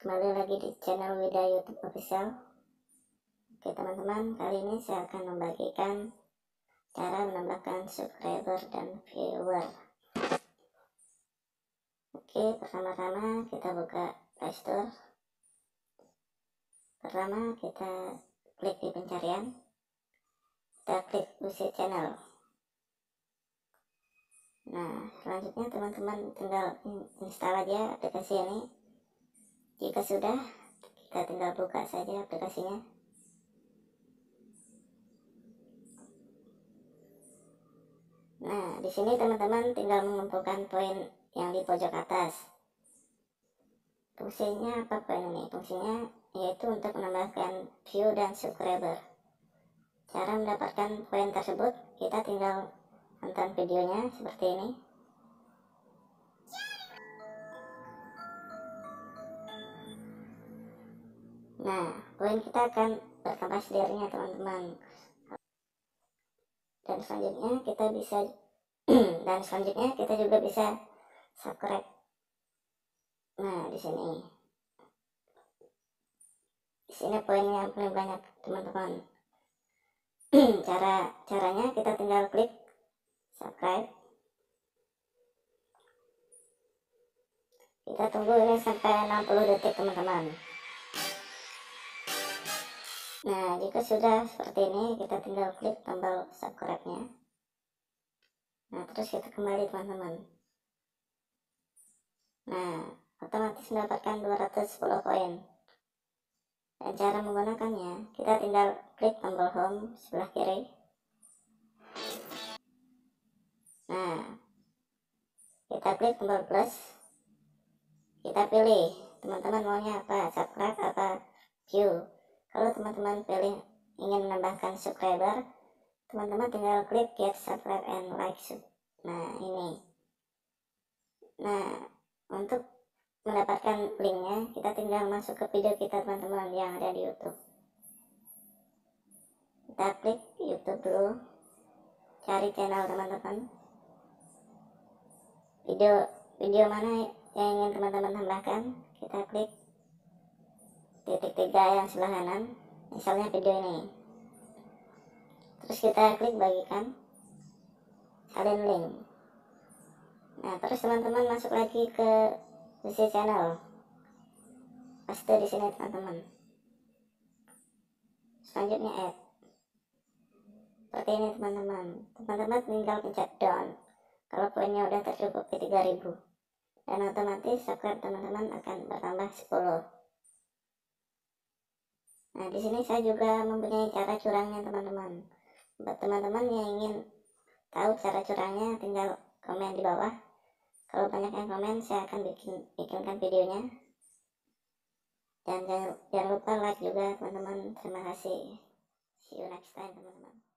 Kembali lagi di channel Wida YouTube Official. Oke teman-teman, kali ini saya akan membagikan cara menambahkan subscriber dan viewer. Oke, pertama-tama kita buka Playstore. Pertama kita klik di pencarian, kita klik UC Channel. Nah, selanjutnya teman-teman tinggal install aja aplikasi ini. Jika sudah, kita tinggal buka saja aplikasinya. Nah, di sini teman-teman tinggal mengumpulkan poin yang di pojok atas. Fungsinya apa poin ini? Fungsinya yaitu untuk menambahkan view dan subscriber. Cara mendapatkan poin tersebut, kita tinggal nonton videonya seperti ini. Nah, poin kita akan bertambah sendirinya teman-teman. Dan selanjutnya kita bisa juga bisa subscribe. Nah, di sini poinnya yang paling banyak teman-teman. Caranya kita tinggal klik subscribe. Kita tunggu ini sampai 60 detik teman-teman. Nah, jika sudah seperti ini, kita tinggal klik tombol subscribe-nya. Nah, terus kita kembali teman-teman. Nah, otomatis mendapatkan 210 poin. Dan cara menggunakannya, kita tinggal klik tombol home sebelah kiri. Nah, kita klik tombol plus. Kita pilih teman-teman maunya apa, subscribe apa view. Kalau teman-teman pilih ingin menambahkan subscriber, teman-teman tinggal klik get subscribe and like sub. Nah, ini. Nah, untuk mendapatkan linknya, kita tinggal masuk ke video kita teman-teman yang ada di YouTube. Kita klik YouTube dulu, cari channel teman-teman. Video mana yang ingin teman-teman tambahkan, kita klik titik 3 yang sebelah kanan, misalnya video ini. Terus kita klik bagikan, salin link. Nah, terus teman-teman masuk lagi ke UC Channel, paste di sini teman-teman. Selanjutnya add. Seperti ini teman-teman. Teman-teman tinggal pencet down kalau poinnya udah tercukupi 3000. Dan otomatis subscribe teman-teman akan bertambah 10. Nah, di sini saya juga mempunyai cara curangnya teman-teman. Buat teman-teman yang ingin tahu cara curangnya, tinggal komen di bawah. Kalau banyak yang komen, saya akan bikinkan videonya. Dan jangan lupa like juga teman-teman. Terima kasih. See you next time teman-teman.